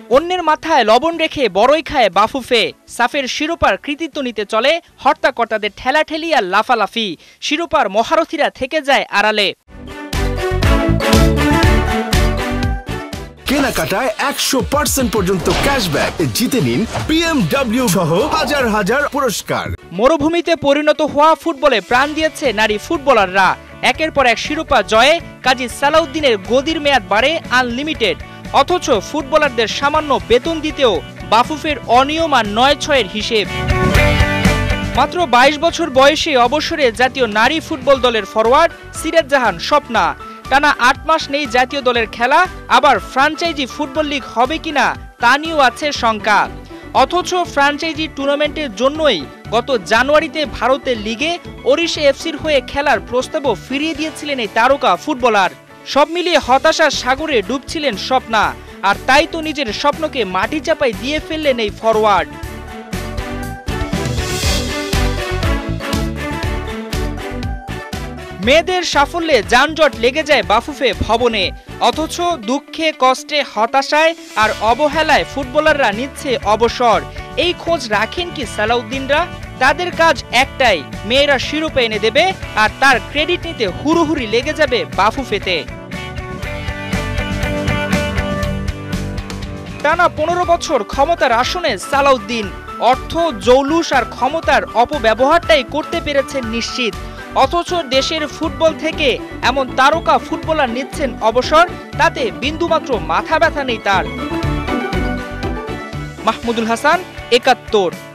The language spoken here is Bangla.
অন্যের মাথায় লবণ রেখে বড়ই খায় বাফুফে। সাফের শিরোপার কৃতিত্ব নিতে চলে হর্তাকর্তাদের ঠেলাঠেলি আর লাফালাফি। শিরোপার মহারথীরা থেকে যায় আড়ালে। কেনাকাটায় 100% পর্যন্ত ক্যাশব্যাক, জিতে নিন BMW সহ হাজার হাজার পুরস্কার। মরুভূমিতে পরিণত হওয়া ফুটবলে প্রাণ দিয়েছে নারী ফুটবলাররা। একের পর এক শিরোপা জয়ে কাজী সালাউদ্দিনের গদির মেয়াদ বাড়ে আনলিমিটেড। অথচ ফুটবলারদের সামান্য বেতন দিতেও বাফুফের অনিয়ম আর ৯-৬-এর হিসেব। মাত্র ২২ বছর বয়সে অবসরে জাতীয় নারী ফুটবল দলের ফরোয়ার্ড সিরাজ জাহান স্বপ্না। টানা ৮ মাস নেই জাতীয় দলের খেলা, আবার ফ্র্যাঞ্চাইজি ফুটবল লিগ হবে কিনা তা নিয়েও আছে শঙ্কা। অথচ ফ্র্যাঞ্চাইজি টুর্নামেন্টের জন্যই গত জানুয়ারিতে ভারতের লিগে ওড়িশা এফসির হয়ে খেলার প্রস্তাবও ফিরিয়ে দিয়েছিলেন এই তারকা ফুটবলার। সব মিলিয়ে হতাশার সাগরে ডুবছিলেন স্বপ্না, আর তাই তো নিজের স্বপ্নকে মাটি চাপায় দিয়ে ফেললেন এই ফরওয়ার্ড। মেয়েদের সাফল্যে যানজট লেগে যায় বাফুফে ভবনে, অথচ দুঃখে কষ্টে হতাশায় আর অবহেলায় ফুটবলাররা নিচ্ছে অবসর। এই খোঁজ রাখেন কি সালাউদ্দিনরা? তাদের কাজ একটাই, মেয়েরা শিরোপা এনে দেবে আর তার ক্রেডিট নিতে হুড়োহুড়ি লেগে যাবে বাফুফেতে। টানা ১৫ বছর ক্ষমতার আসনে সালাউদ্দিন অর্থ, জৌলুস আর ক্ষমতার অপব্যবহারটাই করতে পেরেছেন নিশ্চিত। অথচ দেশের ফুটবল থেকে এমন তারকা ফুটবলার নিচ্ছেন অবসর, তাতে বিন্দুমাত্র মাথা ব্যথা নেই তার। মাহমুদুল হাসান, একাত্তর।